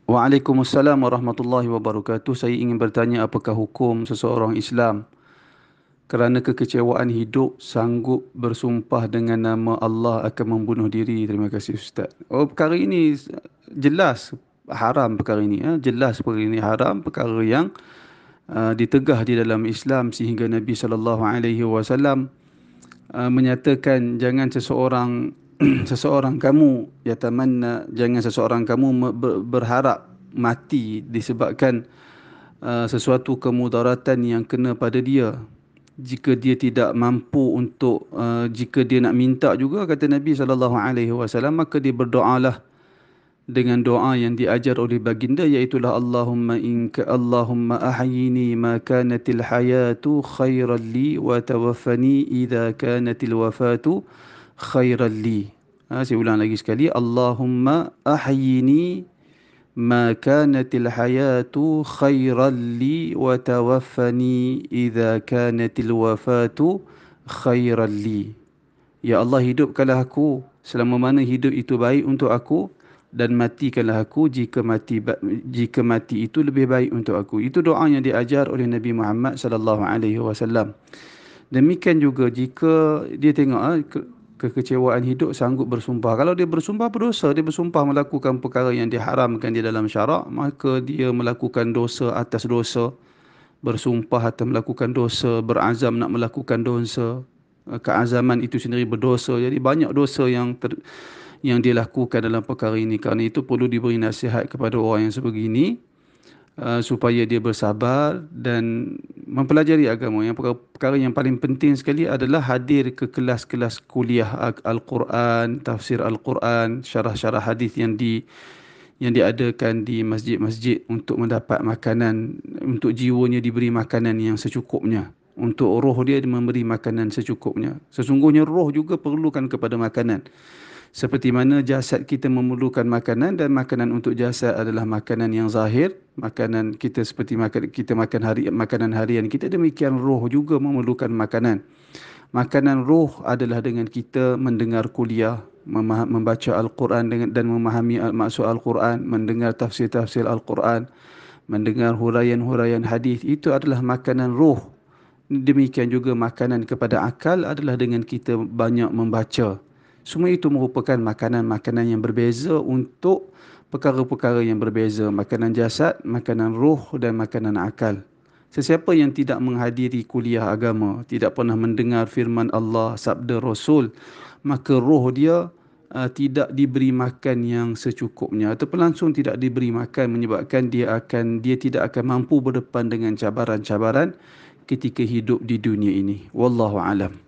Waalaikumsalam warahmatullahi wabarakatuh. Saya ingin bertanya apakah hukum seseorang Islam kerana kekecewaan hidup sanggup bersumpah dengan nama Allah akan membunuh diri. Terima kasih Ustaz. Oh, perkara ini jelas haram perkara ini. Jelas perkara ini haram, perkara yang ditegah di dalam Islam sehingga Nabi SAW menyatakan jangan seseorang seseorang kamu yatamanna, jangan seseorang kamu berharap mati disebabkan sesuatu kemudaratan yang kena pada dia. Jika dia tidak mampu untuk jika dia nak minta juga, kata Nabi SAW, maka dia berdoalah dengan doa yang diajar oleh baginda, iaitulah Allahumma ahyini ma kanatil hayatu khairan li wa tawaffani idza kanatil wafatu khairan li. Saya ulang lagi sekali, Allahumma ahyini ma kanatil hayatu khairan li wa tawaffani idza kanatil wafatu khairan li. Ya Allah, hidupkanlah aku selama mana hidup itu baik untuk aku, dan matikanlah aku jika mati itu lebih baik untuk aku. Itu doa yang diajar oleh Nabi Muhammad sallallahu alaihi wasallam. Demikian juga jika dia tengok kekecewaan hidup sanggup bersumpah. Kalau dia bersumpah berdosa, dia bersumpah melakukan perkara yang diharamkan di dalam syarak, maka dia melakukan dosa atas dosa. Bersumpah atau melakukan dosa, berazam nak melakukan dosa. Keazaman itu sendiri berdosa. Jadi banyak dosa yang dia lakukan dalam perkara ini. Kerana itu perlu diberi nasihat kepada orang yang sebegini, supaya dia bersabar dan mempelajari agama. Yang perkara yang paling penting sekali adalah hadir ke kelas-kelas kuliah Al-Quran, tafsir Al-Quran, syarah-syarah hadis yang diadakan di masjid-masjid, untuk mendapat makanan, untuk jiwanya diberi makanan yang secukupnya, untuk roh dia memberi makanan secukupnya. Sesungguhnya roh juga perlukan kepada makanan. Seperti mana jasad kita memerlukan makanan, dan makanan untuk jasad adalah makanan yang zahir, makanan kita seperti kita makan makanan harian kita, demikian roh juga memerlukan makanan. Makanan roh adalah dengan kita mendengar kuliah, membaca Al-Quran dan memahami maksud Al-Quran, mendengar tafsir-tafsir Al-Quran, mendengar huraian-huraian hadis. Itu adalah makanan roh. Demikian juga makanan kepada akal adalah dengan kita banyak membaca. Semua itu merupakan makanan-makanan yang berbeza untuk perkara-perkara yang berbeza. Makanan jasad, makanan roh dan makanan akal. Sesiapa yang tidak menghadiri kuliah agama, tidak pernah mendengar firman Allah, sabda Rasul, maka roh dia tidak diberi makan yang secukupnya, ataupun langsung tidak diberi makan, menyebabkan dia tidak akan mampu berdepan dengan cabaran-cabaran ketika hidup di dunia ini. Wallahu alam.